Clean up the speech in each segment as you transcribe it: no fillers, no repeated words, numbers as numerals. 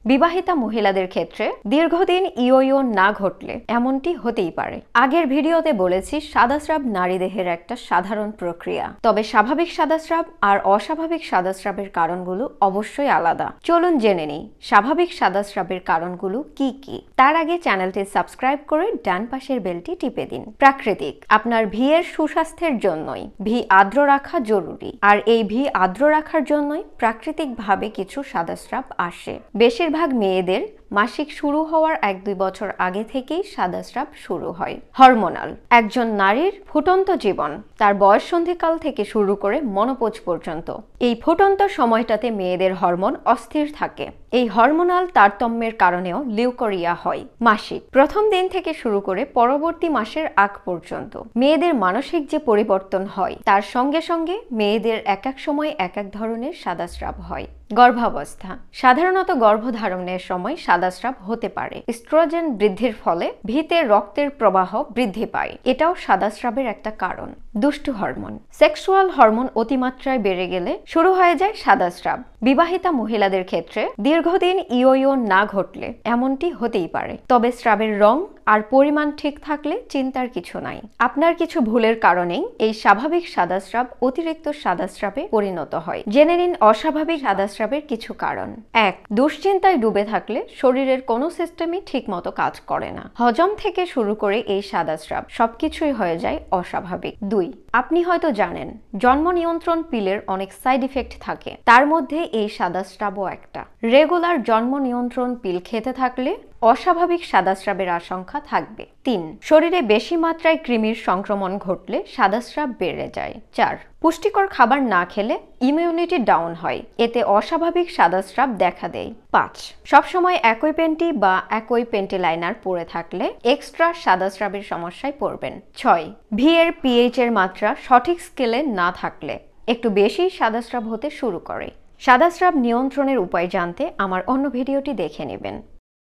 বিবাহিতা মহিলাদের ক্ষেত্রে দীর্ঘদিন ইয়ো না ঘটলে এমনটি হতেই পারে। আগের ভিডিওতে বলেছি সাদাস্রাব নারী দেহের একটা সাধারণ প্রক্রিয়া, তবে স্বাভাবিক সাদাস্রাব আর অস্বাভাবিক সাদাস্রাবের কারণগুলো অবশ্যই আলাদা। চলুন জেনে নিই স্বাভাবিক সাদাস্রাবের কারণগুলো কি কি। তার আগে চ্যানেলটি সাবস্ক্রাইব করে ডান পাশের বেলটি টিপে দিন। প্রাকৃতিক, আপনার ভিয়ের সুস্বাস্থ্যের জন্যই ভি আর্দ্র রাখা জরুরি, আর এই ভি আর্দ্র রাখার জন্যই প্রাকৃতিকভাবে কিছু সাদাস্রাব আসে। বেশিরভাগ মেয়েদের মাসিক শুরু হওয়ার 1-2 বছর আগে থেকেই সাদাস্রাব শুরু হয়। হরমোনাল, একজন নারীর ফুটন্ত জীবন তার বয়ঃসন্ধিকাল থেকে শুরু করে মনোপোজ পর্যন্ত এই ফুটন্ত সময়টাতে মেয়েদের হরমোন অস্থির থাকে। এই হরমোনাল তারতম্যের কারণেও লিউকোরিয়া হয়। মাসিক প্রথম দিন থেকে শুরু করে পরবর্তী মাসের আগ পর্যন্ত মেয়েদের মানসিক যে পরিবর্তন হয় তার সঙ্গে সঙ্গে মেয়েদের এক এক সময় এক এক ধরনের সাদাস্রাব হয়। গর্ভাবস্থা, সাধারণত গর্ভধারণের সময় সাদাস্রাব হতে পারে। ইস্ট্রোজেন বৃদ্ধির ফলে ভিতে রক্তের প্রবাহ বৃদ্ধি পায়, এটাও সাদাস্রাবের একটা কারণ। দুষ্টু হরমোন, সেক্সুয়াল হরমোন অতিমাত্রায় বেড়ে গেলে শুরু হয়ে যায় সাদাস্রাব। বিবাহিতা মহিলাদের ক্ষেত্রে দীর্ঘদিন ইয়ো না ঘটলে এমনটি হতেই পারে, তবে স্রাবের রং আর পরিমাণ ঠিক থাকলে চিন্তার কিছু নাই। আপনার কিছু ভুলের কারণেই এই স্বাভাবিক সাদাস্রাব অতিরিক্ত সাদাস্রাবে পরিণত হয়। জেনে নিন অস্বাভাবিক সাদাস্রাবের কিছু কারণ। 1. দুশ্চিন্তায় ডুবে থাকলে শরীরের কোনো সিস্টেমই ঠিকমতো কাজ করে না। হজম থেকে শুরু করে এই সাদাস্রাব সবকিছুই হয়ে যায় অস্বাভাবিক। 2. আপনি হয়তো জানেন জন্ম নিয়ন্ত্রণ পিলের অনেক সাইড ইফেক্ট থাকে, তার মধ্যে এই সাদাস্রাবও একটা। রেগুলার জন্ম নিয়ন্ত্রণ পিল খেতে থাকলে অস্বাভাবিক সাদাস্রাবের আশঙ্কা থাকবে। 3. শরীরে বেশি মাত্রায় কৃমির সংক্রমণ ঘটলে সাদাস্রাব বেড়ে যায়। 4. পুষ্টিকর খাবার না খেলে ইমিউনিটি ডাউন হয়, এতে অস্বাভাবিক সাদাস্রাব দেখা দেয়। 5. সবসময় একই প্যান্টি বা একই প্যান্টি লাইনার পরে থাকলে এক্সট্রা সাদাস্রাবের সমস্যায় পড়বেন। 6. ভি এর পিএইচ এর মাত্রা সঠিক স্কেলে না থাকলে একটু বেশি সাদাস্রাব হতে শুরু করে। সাদাস্রাব নিয়ন্ত্রণের উপায় জানতে আমার অন্য ভিডিওটি দেখে নেবেন।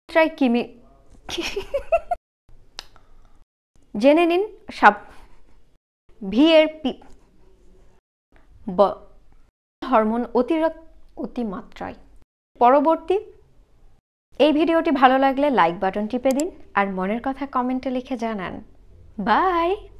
জেনে নিন ভি এর হরমোন অতিমাত্রায়। পরবর্তী এই ভিডিওটি ভালো লাগলে লাইক বাটন টিপে দিন আর মনের কথা কমেন্টে লিখে জানান। বাই।